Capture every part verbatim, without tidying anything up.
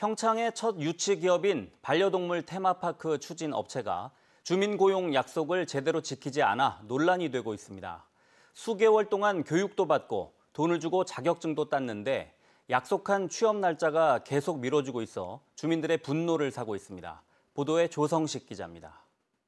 평창의 첫 유치 기업인 반려동물 테마파크 추진 업체가 주민 고용 약속을 제대로 지키지 않아 논란이 되고 있습니다. 수개월 동안 교육도 받고 돈을 주고 자격증도 땄는데 약속한 취업 날짜가 계속 미뤄지고 있어 주민들의 분노를 사고 있습니다. 보도에 조성식 기자입니다.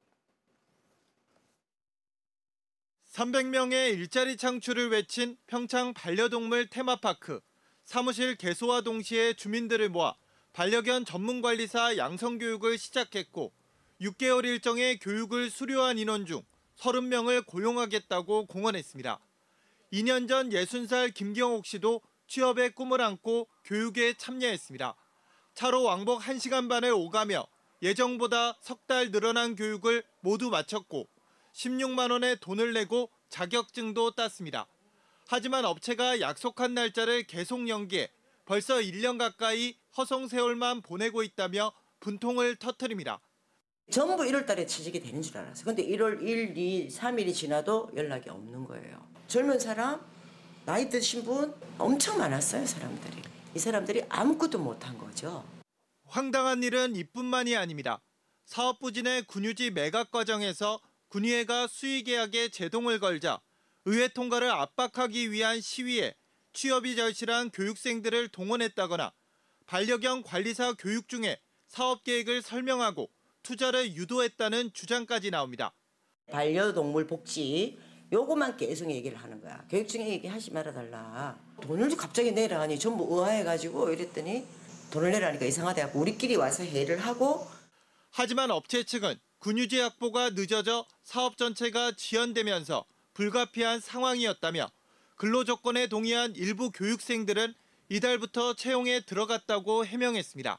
삼백 명의 일자리 창출을 외친 평창 반려동물 테마파크. 사무실 개소와 동시에 주민들을 모아 반려견 전문관리사 양성교육을 시작했고 육 개월 일정의 교육을 수료한 인원 중 서른 명을 고용하겠다고 공언했습니다. 이 년 전 예순 살 김경옥 씨도 취업의 꿈을 안고 교육에 참여했습니다. 차로 왕복 한 시간 반을 오가며 예정보다 석 달 늘어난 교육을 모두 마쳤고 십육만 원의 돈을 내고 자격증도 땄습니다. 하지만 업체가 약속한 날짜를 계속 연기해 벌써 일 년 가까이 허송세월만 보내고 있다며 분통을 터뜨립니다. 전부 일월 달에 취직이 되는 줄 알았어요. 근데 일월 일, 이, 삼 일이 지나도 연락이 없는 거예요. 젊은 사람, 나이 드신 분 엄청 많았어요, 사람들이. 이 사람들이 아무것도 못한 거죠. 황당한 일은 이뿐만이 아닙니다. 사업 부진의 군유지 매각 과정에서 군의회가 수의계약에 제동을 걸자 의회 통과를 압박하기 위한 시위에 취업이 절실한 교육생들을 동원했다거나 반려견 관리사 교육 중에 사업 계획을 설명하고 투자를 유도했다는 주장까지 나옵니다. 반려동물 복지 요거만 계속 얘기를 하는 거야. 교육 중에 얘기하지 말아달라. 돈을 갑자기 내라니 전부 의아해가지고 이랬더니 돈을 내라니까 이상하다고 우리끼리 와서 회의를 하고. 하지만 업체 측은 군유지 확보가 늦어져 사업 전체가 지연되면서 불가피한 상황이었다며 근로조건에 동의한 일부 교육생들은 이달부터 채용에 들어갔다고 해명했습니다.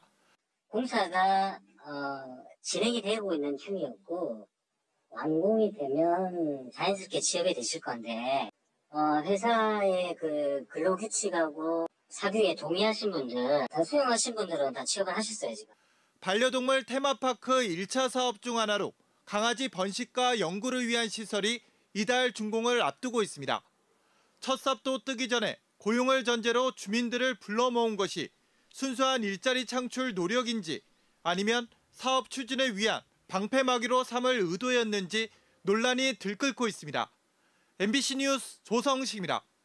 공사가 어, 진행이 되고 있는 중이었고 완공이 되면 자연스럽게 취업이 되실 건데 어, 회사의 그 근로규칙하고 사규에 동의하신 분들, 다 수용하신 분들은 다 취업을 하셨어요 지금. 반려동물 테마파크 일 차 사업 중 하나로 강아지 번식과 연구를 위한 시설이 이달 준공을 앞두고 있습니다. 첫 삽도 뜨기 전에 고용을 전제로 주민들을 불러 모은 것이 순수한 일자리 창출 노력인지 아니면 사업 추진을 위한 방패막이로 삼을 의도였는지 논란이 들끓고 있습니다. 엠비씨 뉴스 조성식입니다.